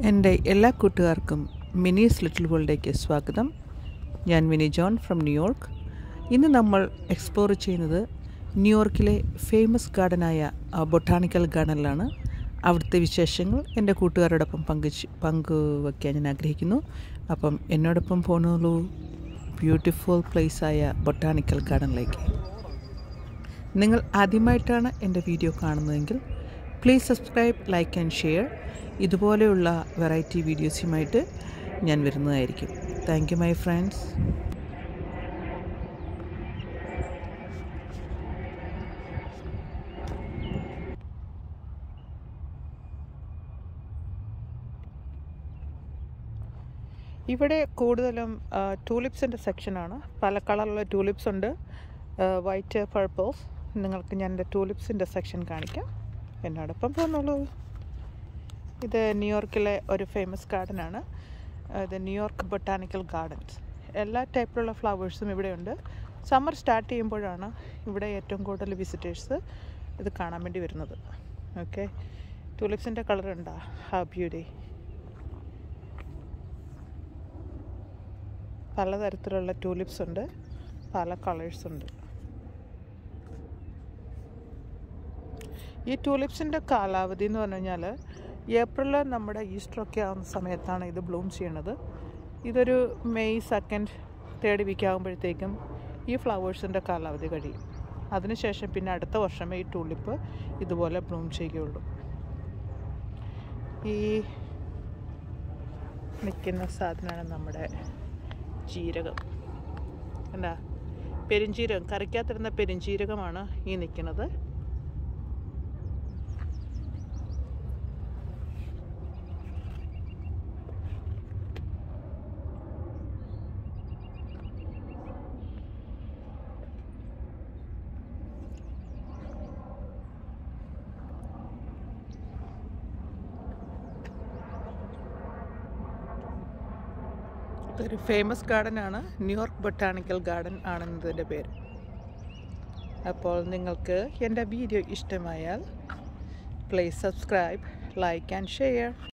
എൻ്റെ എല്ലാ കൂട്ടുകാർക്കും മിനീസ് ലിറ്റിൽ വേൾഡിലേക്ക് സ്വാഗതം. ഞാൻ മിനി ജോൺ ഫ്രം ന്യൂയോർക്ക്. ഇന്ന് നമ്മൾ എക്സ്പ്ലോർ ചെയ്യുന്നത് ന്യൂയോർക്കിലെ ഫേമസ് ഗാർഡനായ ബൊട്ടാണിക്കൽ ഗാർഡനിലാണ്. അവിടുത്തെ വിശേഷങ്ങൾ എൻ്റെ കൂട്ടുകാരോടൊപ്പം പങ്കുവയ്ക്കാൻ ഞാൻ ആഗ്രഹിക്കുന്നു. അപ്പം എന്നോടൊപ്പം പോന്നോളൂ ബ്യൂട്ടിഫുൾ പ്ലേസായ ബൊട്ടാണിക്കൽ ഗാർഡനിലേക്ക്. നിങ്ങൾ ആദ്യമായിട്ടാണ് എൻ്റെ വീഡിയോ കാണുന്നതെങ്കിൽ please subscribe, like and share. ഇതുപോലെയുള്ള വെറൈറ്റി വീഡിയോസുമായിട്ട് ഞാൻ വരുന്നതായിരിക്കും. Thank you my friends. ഇവിടെ കൂടുതലും ടൂലിപ്സിൻ്റെ സെക്ഷനാണ്. പല കളറുള്ള ടൂലിപ്സ് ഉണ്ട്, വൈറ്റ്, പർപ്പിൾസ്. നിങ്ങൾക്ക് ഞാൻ എൻ്റെ ടൂലിപ്സിൻ്റെ സെക്ഷൻ കാണിക്കാം. എന്നോടൊപ്പം പോന്നോളൂ. ഇത് ന്യൂയോർക്കിലെ ഒരു ഫേമസ് ഗാർഡനാണ്. ഇത് ന്യൂയോർക്ക് ബൊട്ടാനിക്കൽ ഗാർഡൻസ്. എല്ലാ ടൈപ്പിലുള്ള ഫ്ലവേഴ്സും ഇവിടെയുണ്ട്. സമ്മർ സ്റ്റാർട്ട് ചെയ്യുമ്പോഴാണ് ഇവിടെ ഏറ്റവും കൂടുതൽ വിസിറ്റേഴ്സ് ഇത് കാണാൻ വേണ്ടി വരുന്നത്. ഓക്കെ, ടൂലിപ്സിൻ്റെ കളർ ഉണ്ടോ? ഹാ ബ്യൂട്ടി. പലതരത്തിലുള്ള ടൂലിപ്സ് ഉണ്ട്, പല കളേഴ്സ് ഉണ്ട്. ഈ ടൂലിപ്സിൻ്റെ കാലാവധി എന്ന് പറഞ്ഞു കഴിഞ്ഞാൽ ഏപ്രിൽ നമ്മുടെ ഈസ്റ്ററൊക്കെ ആവുന്ന സമയത്താണ് ഇത് ബ്ലൂം ചെയ്യണത്. ഇതൊരു മെയ് 2nd 3rd വീക്ക് ആകുമ്പോഴത്തേക്കും ഈ ഫ്ലവേഴ്സിൻ്റെ കാലാവധി കഴിയും. അതിനുശേഷം പിന്നെ അടുത്ത വർഷമേ ഈ ടൂലിപ്പ് ഇതുപോലെ ബ്ലൂം ചെയ്യുകയുള്ളൂ. ഈ നിൽക്കുന്ന സാധനമാണ് നമ്മുടെ ജീരകം. എന്താ, പെരുംജീരകം, കറിക്കാത്തിരുന്ന പെരുംജീരകമാണ് ഈ നിൽക്കുന്നത്. ഇതൊരു ഫേമസ് ഗാർഡനാണ്. ന്യൂയോർക്ക് ബൊട്ടാണിക്കൽ ഗാർഡൻ ആണെന്നതിൻ്റെ പേര്. അപ്പോൾ നിങ്ങൾക്ക് എൻ്റെ വീഡിയോ ഇഷ്ടമായാൽ please subscribe, like and share.